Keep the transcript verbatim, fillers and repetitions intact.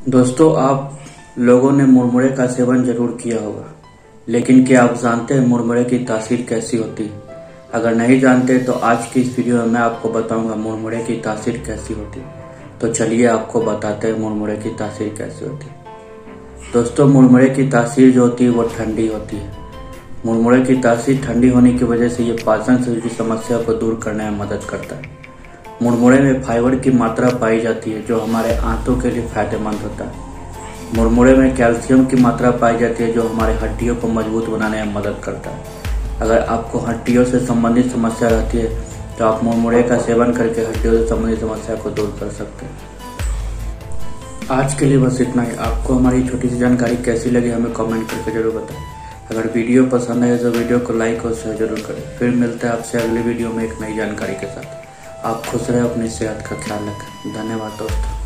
दोस्तों, आप लोगों ने मुरमुरे का सेवन जरूर किया होगा, लेकिन क्या आप जानते हैं मुरमुरे की तासीर कैसी होती है? अगर नहीं जानते तो आज की इस वीडियो में मैं आपको बताऊंगा मुरमुरे की तासीर कैसी होती है। तो चलिए आपको बताते हैं मुरमुरे की तासीर कैसी होती है। दोस्तों, मुरमुरे की तासीर जो होती है वो ठंडी होती है। मुरमुरे की तासीर ठंडी होने की वजह से ये पाचन से जुड़ी समस्या को दूर करने में मदद करता है। मुरमुरे में फाइबर की मात्रा पाई जाती है जो हमारे आंतों के लिए फायदेमंद होता है। मुरमुरे में कैल्शियम की मात्रा पाई जाती है जो हमारे हड्डियों को मजबूत बनाने में मदद करता है। अगर आपको हड्डियों से संबंधित समस्या रहती है तो आप मुरमुरे का सेवन करके हड्डियों से संबंधित समस्या को दूर कर सकते हैं। आज के लिए बस इतना ही। आपको हमारी छोटी सी जानकारी कैसी लगी हमें कमेंट करके जरूर बताएं। अगर वीडियो पसंद आए तो वीडियो को लाइक और शेयर जरूर करें। फिर मिलते हैं आपसे अगली वीडियो में एक नई जानकारी के साथ। आप खुश रहें, अपनी सेहत का ख्याल रखें। धन्यवाद दोस्तों।